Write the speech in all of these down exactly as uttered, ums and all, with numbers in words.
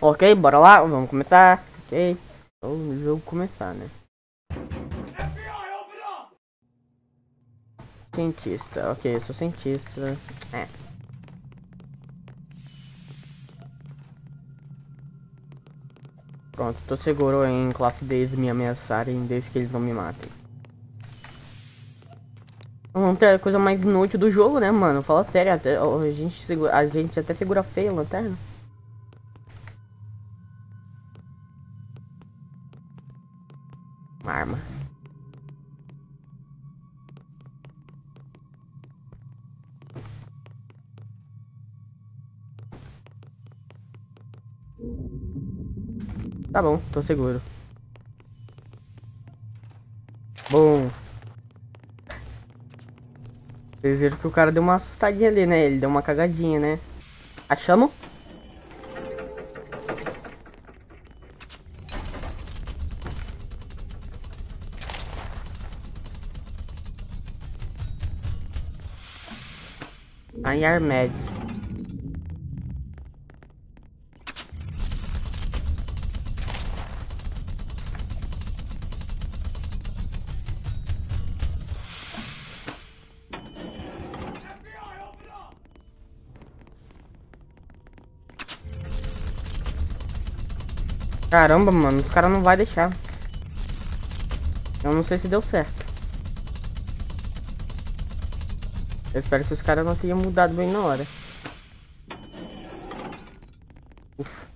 Ok, bora lá, vamos começar. Ok, o jogo começar, né? Cientista, ok, eu sou cientista. É. Pronto, tô seguro em classe desde me ameaçarem, desde que eles não me matem. Vamos ter a coisa mais inútil do jogo, né, mano? Fala sério, até, a, gente segura, a gente até segura feio a lanterna. Uma arma. Tá bom, tô seguro. Bom. Vocês viram que o cara deu uma assustadinha ali, né? Ele deu uma cagadinha, né? Achamos? A Yarmed. Caramba, mano, os caras não vai deixar. Eu não sei se deu certo. Eu espero que os caras não tenham mudado bem na hora. Ufa.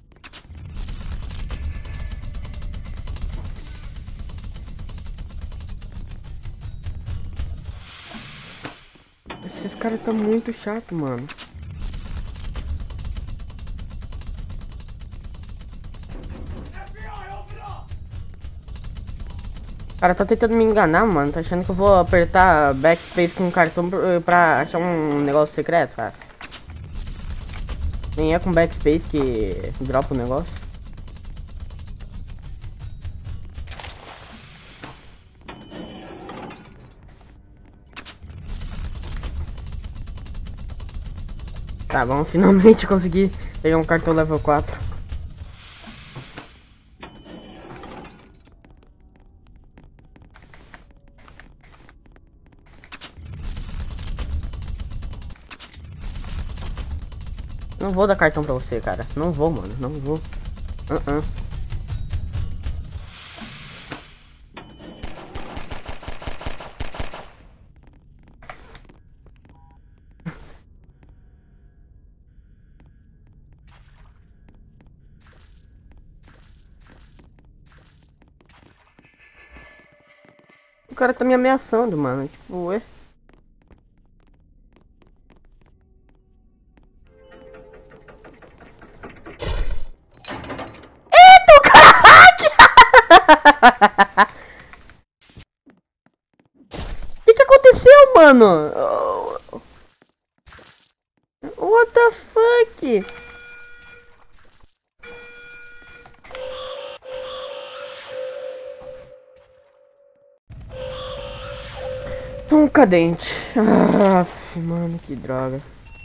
Esses caras estão muito chato, mano. O cara tá tentando me enganar, mano. Tá achando que eu vou apertar backspace com o cartão pra achar um negócio secreto, cara. Nem é com backspace que dropa o negócio. Tá, vamos finalmente conseguir pegar um cartão level quatro. Não vou dar cartão pra você, cara. Não vou, mano. Não vou. Uh -uh. O cara tá me ameaçando, mano. Tipo, ué. Eita, o cara hack! O que que aconteceu, mano? What the fuck? Tom cadente. Ah, mano, que droga.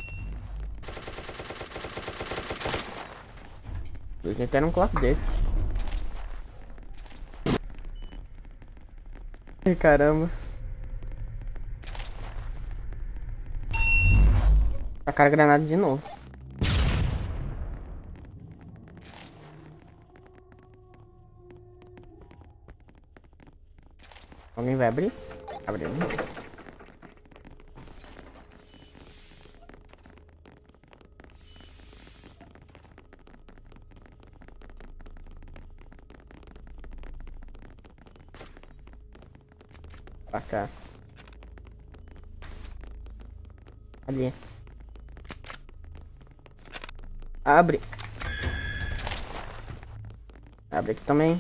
Eu já quero um clock desse. Ai, caramba. Tacaram a granada de novo. Alguém vai abrir? Abriu. Pra cá. Ali. Abre. Abre aqui também.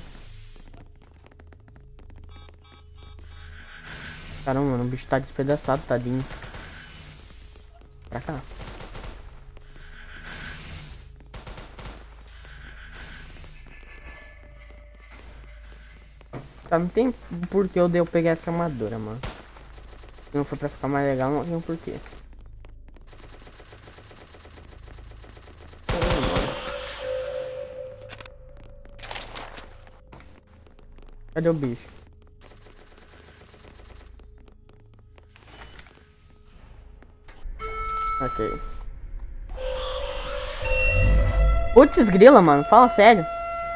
Caramba, mano, o bicho tá despedaçado, tadinho. Pra cá. Tá, não tem porquê eu devo pegar essa armadura, mano. Se não for pra ficar mais legal, não tem um porquê. Cadê o bicho? Ok. Putz grila, mano. Fala sério.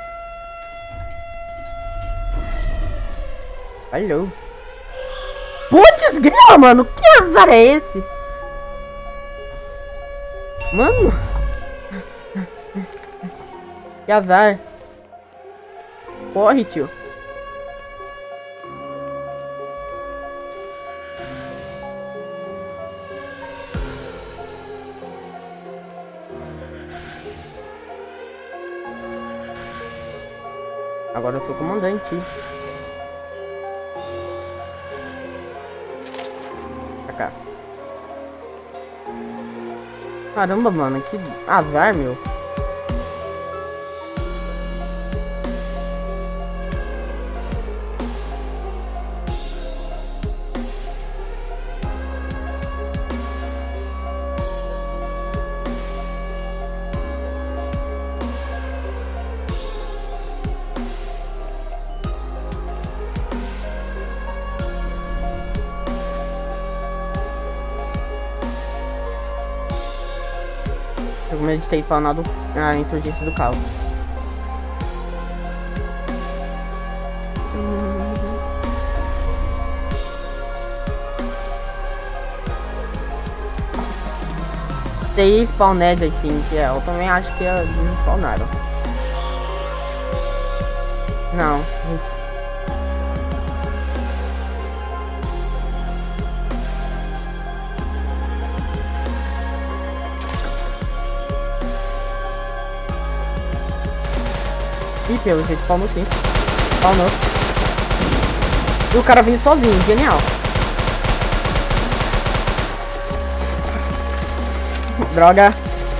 Falhou. Putz grila, mano. Que azar é esse? Mano. Que azar. Corre, tio. Agora eu sou comandante. Pra cá. Caramba, mano, que azar, meu. Eu meditei spawnado a insurgência do caos. Tem spawned assim, que é, eu também acho que eles spawnaram. Não. Ih, pelo jeito spawnou sim. Spawnou. E o cara vindo sozinho, genial. Droga.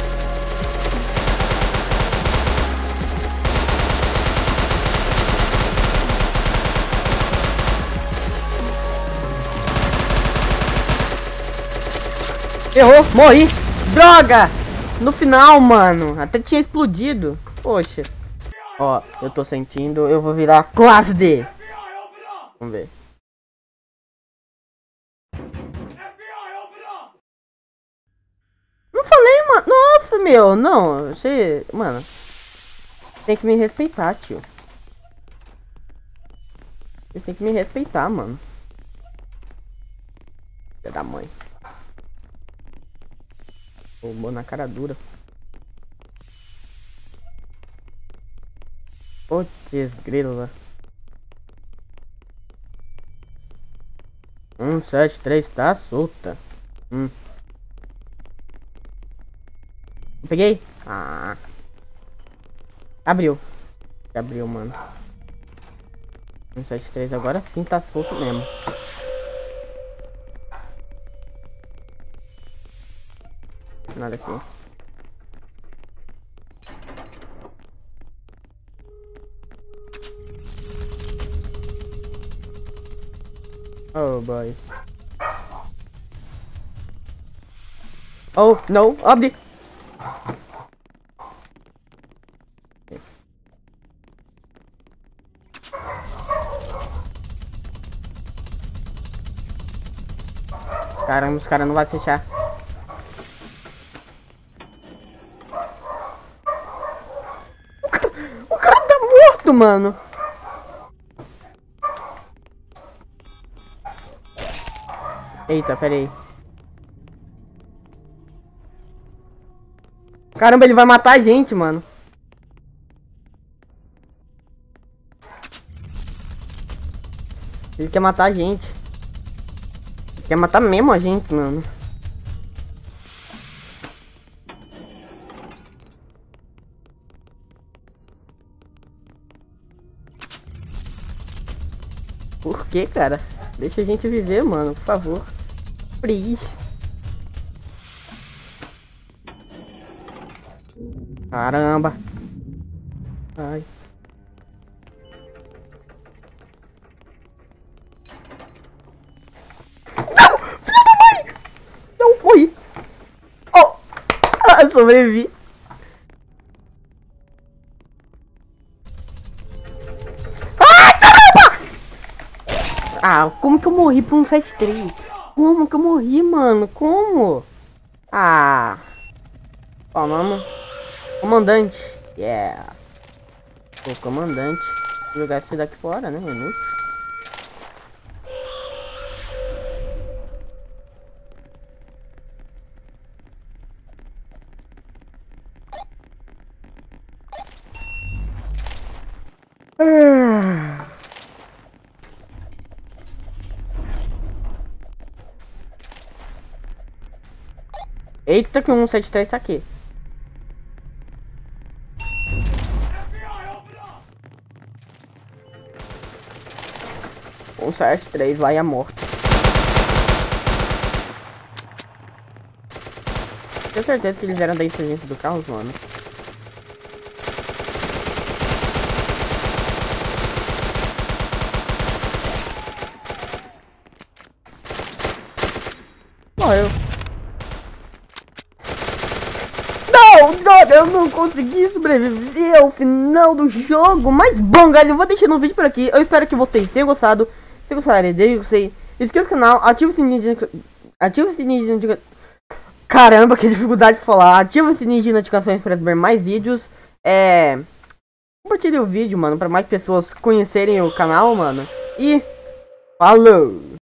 Errou, morri. Droga. No final, mano. Até tinha explodido. Poxa. Ó, eu tô sentindo, eu vou virar classe D. Vamos ver. Não falei, mano. Nossa, meu, não. Você, mano, tem que me respeitar, tio. Você tem que me respeitar, mano. Filha da mãe. Roubou na cara dura. Putz, grila. Um, sete, três, tá solta. Hum. Peguei? Ah. Abriu. Abriu, mano. Um, sete, três, agora sim tá solto mesmo. Nada aqui. Oh boy. Oh no, abre. Caramba, os caras não vão fechar. O cara, o cara tá morto, mano. Eita, pera aí. Caramba, ele vai matar a gente, mano. Ele quer matar a gente. Ele quer matar mesmo a gente, mano. Por que, cara? Deixa a gente viver, mano, por favor. Please. Caramba. Ai. Não! Filha da mãe! Não, morri. Oh! Ah, sobrevivi. Ai, caramba! Ah, como que eu morri pra um sete três? Como que eu morri, mano? Como? Ah. Qual o nome? Comandante. Yeah. O comandante. Vou jogar esse daqui fora, né? Inútil. Ah. Eita, que um sete três tá aqui. Um sete três vai a morte. Tenho certeza que eles eram da inteligência do carro, mano. Morreu. Não, droga, eu não consegui sobreviver ao final do jogo. Mas bom, galera, eu vou deixando o vídeo por aqui. Eu espero que vocês tenham gostado. Se gostarem, deixe o sei. Inscreva no canal, ative o sininho de... Ative o sininho de... Caramba, que dificuldade de falar. Ative o sininho de notificações para ver mais vídeos. É... Compartilhe o vídeo, mano, para mais pessoas conhecerem o canal, mano. E... Falou!